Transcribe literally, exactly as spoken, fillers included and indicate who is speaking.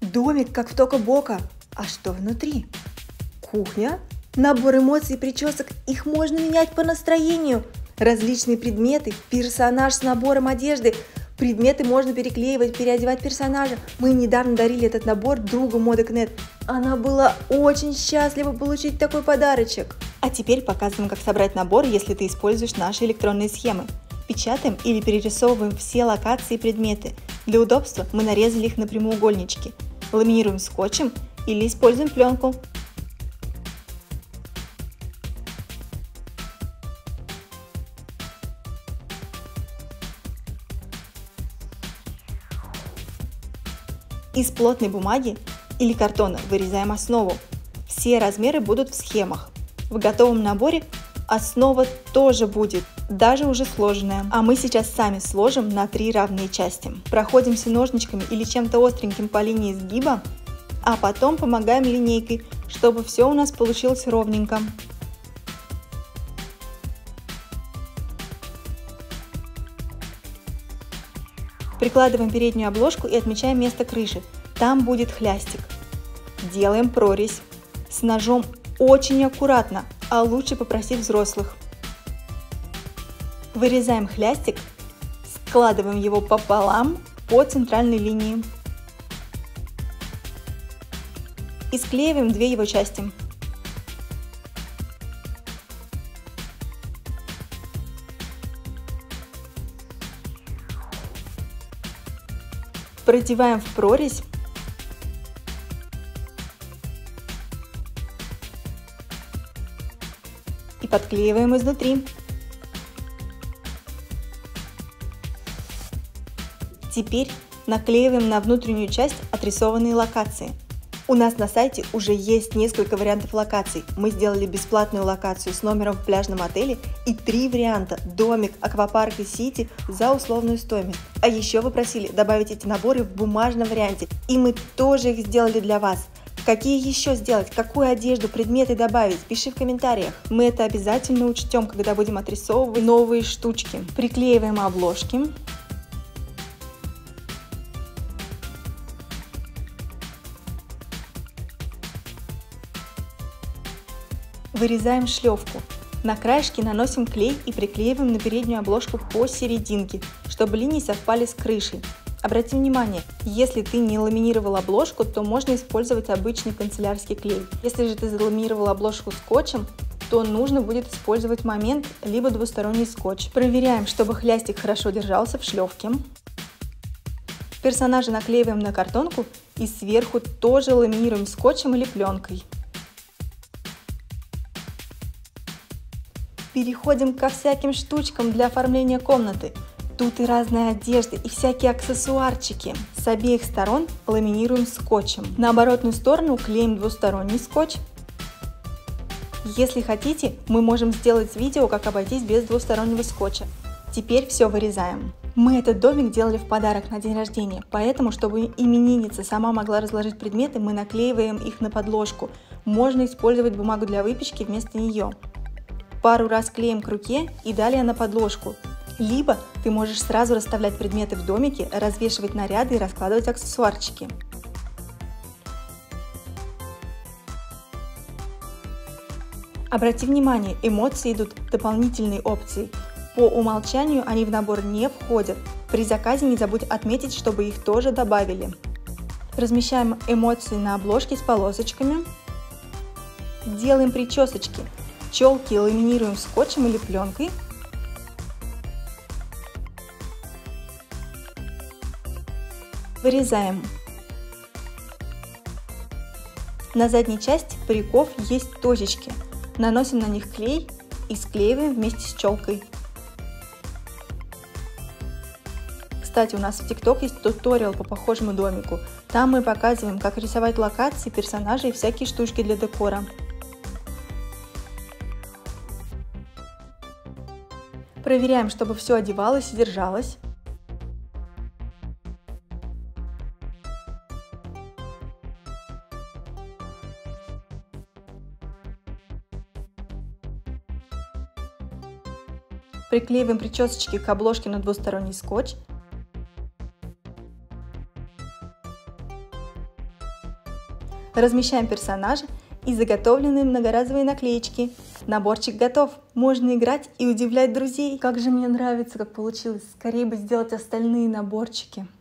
Speaker 1: Домик как в Тока-Бока. А что внутри? Кухня, набор эмоций и причесок. Их можно менять по настроению. Различные предметы, персонаж с набором одежды. Предметы можно переклеивать, переодевать персонажа. Мы недавно дарили этот набор другу Модекнет. Она была очень счастлива получить такой подарочек. А теперь показываем, как собрать набор, если ты используешь наши электронные схемы. Печатаем или перерисовываем все локации и предметы. Для удобства мы нарезали их на прямоугольнички. Ламинируем скотчем или используем пленку. Из плотной бумаги или картона вырезаем основу. Все размеры будут в схемах. В готовом наборе основа тоже будет, даже уже сложенная. А мы сейчас сами сложим на три равные части. Проходимся ножничками или чем-то остреньким по линии сгиба, а потом помогаем линейкой, чтобы все у нас получилось ровненько. Прикладываем переднюю обложку и отмечаем место крыши. Там будет хлястик. Делаем прорезь. С ножом очень аккуратно, а лучше попросить взрослых. Вырезаем хлястик, складываем его пополам по центральной линии. И склеиваем две его части. Продеваем в прорезь и подклеиваем изнутри. Теперь наклеиваем на внутреннюю часть отрисованные локации. У нас на сайте уже есть несколько вариантов локаций. Мы сделали бесплатную локацию с номером в пляжном отеле и три варианта – домик, аквапарк и сити за условную стоимость. А еще вы просили добавить эти наборы в бумажном варианте, и мы тоже их сделали для вас. Какие еще сделать, какую одежду, предметы добавить, пиши в комментариях. Мы это обязательно учтем, когда будем отрисовывать новые штучки. Приклеиваем обложки. Вырезаем шлевку. На краешки наносим клей и приклеиваем на переднюю обложку посерединке, чтобы линии совпали с крышей. Обрати внимание, если ты не ламинировал обложку, то можно использовать обычный канцелярский клей. Если же ты заламинировал обложку скотчем, то нужно будет использовать момент либо двусторонний скотч. Проверяем, чтобы хлястик хорошо держался в шлевке. Персонажа наклеиваем на картонку и сверху тоже ламинируем скотчем или пленкой. Переходим ко всяким штучкам для оформления комнаты. Тут и разные одежды, и всякие аксессуарчики. С обеих сторон ламинируем скотчем. На оборотную сторону клеим двусторонний скотч. Если хотите, мы можем сделать видео, как обойтись без двустороннего скотча. Теперь все вырезаем. Мы этот домик делали в подарок на день рождения, поэтому, чтобы именинница сама могла разложить предметы, мы наклеиваем их на подложку. Можно использовать бумагу для выпечки вместо нее. Пару раз клеим к руке и далее на подложку. Либо ты можешь сразу расставлять предметы в домике, развешивать наряды и раскладывать аксессуарчики. Обрати внимание, эмоции идут дополнительной опцией. По умолчанию они в набор не входят. При заказе не забудь отметить, чтобы их тоже добавили. Размещаем эмоции на обложке с полосочками. Делаем причесочки. Челки ламинируем скотчем или пленкой. Вырезаем. На задней части париков есть точечки. Наносим на них клей и склеиваем вместе с челкой. Кстати, у нас в ТикТок есть туториал по похожему домику. Там мы показываем, как рисовать локации, персонажей и всякие штучки для декора. Проверяем, чтобы все одевалось и держалось. Приклеиваем причесочки к обложке на двусторонний скотч. Размещаем персонажа и заготовленные многоразовые наклеечки. Наборчик готов. Можно играть и удивлять друзей. Как же мне нравится, как получилось. Скорее бы сделать остальные наборчики.